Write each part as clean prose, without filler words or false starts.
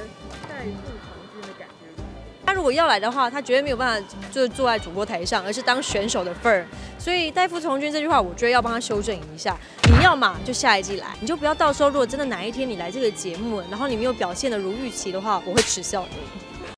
代父从军的感觉？ 他如果要来的话，他绝对没有办法就是坐在主播台上，而是当选手的份儿。所以代父从军这句话，我觉得要帮他修正一下。你要嘛就下一季来，你就不要到时候如果真的哪一天你来这个节目，然后你没有表现的如预期的话，我会耻笑你。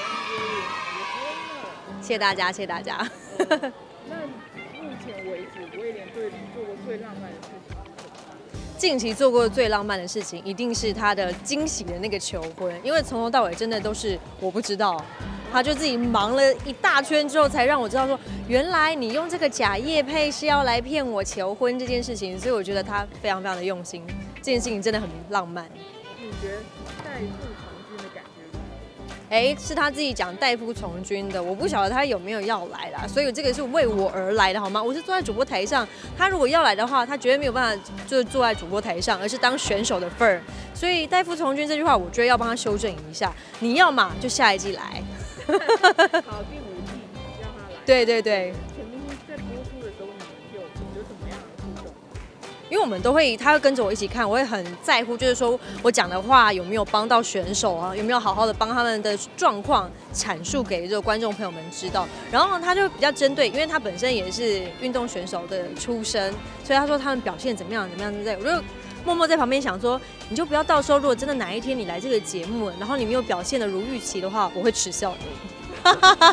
谢谢大家，谢谢大家。 那目前为止，威廉对你做过最浪漫的事情是什么？ 近期做过最浪漫的事情，一定是他的惊喜的那个求婚，因为从头到尾真的都是我不知道，他就自己忙了一大圈之后，才让我知道说，原来你用这个假业配是要来骗我求婚这件事情，所以我觉得他非常非常的用心，这件事情真的很浪漫。 你觉得代父从军的感觉？ 是他自己讲代父从军的，我不晓得他有没有要来啦，所以这个是为我而来的，好吗？我是坐在主播台上，他如果要来的话，他绝对没有办法就是坐在主播台上，而是当选手的份儿。所以代父从军这句话，我觉得要帮他修正一下。你要嘛就下一季来。 好，第5季让他来。 对对对。 全明星在播出的时候，你们有什么样的互动？ 因为我们都会，他会跟着我一起看，我会很在乎，就是说我讲的话有没有帮到选手啊，有没有好好的帮他们的状况阐述给这个观众朋友们知道。然后他就比较针对，因为他本身也是运动选手的出身，所以他说他们表现怎么样怎么样，对不对？我就默默在旁边想说，你就不要到时候如果真的哪一天你来这个节目，然后你没有表现的如预期的话，我会耻笑你。 他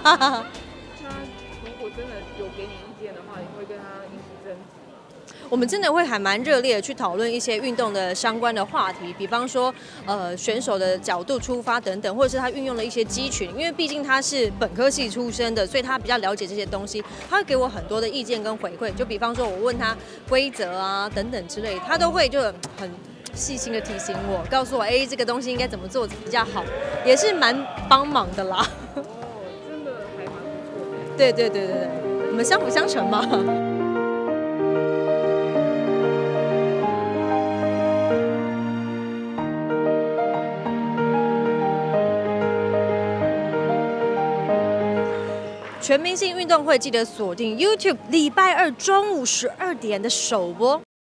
如果真的有给你意见的话，你会跟他引起争执吗？ 我们真的会还蛮热烈的去讨论一些运动的相关的话题，比方说选手的角度出发等等，或者是他运用了一些肌群，因为毕竟他是本科系出身的，所以他比较了解这些东西，他会给我很多的意见跟回馈。就比方说我问他规则啊等等之类，他都会就很细心的提醒我，告诉我这个东西应该怎么做比较好，也是蛮帮忙的啦。 哦，真的还蛮不错的。 对对对对对，我们相辅相成嘛。全明星运动会记得锁定 YouTube 礼拜2中午12点的首播。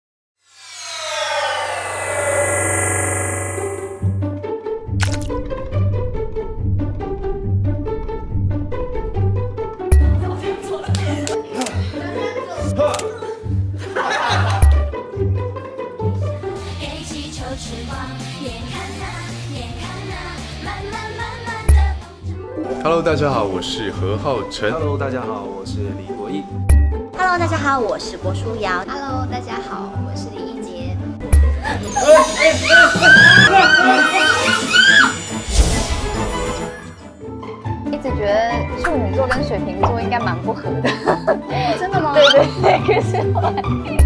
Hello， 大家好，我是何浩晨。 Hello， 大家好，我是李国毅。 Hello， 大家好，我是郭书瑶。Hello， 大家好，我是李一洁。 一直觉得处女座跟水瓶座应该蛮不合的。 真的吗？ 对对对，可是后来。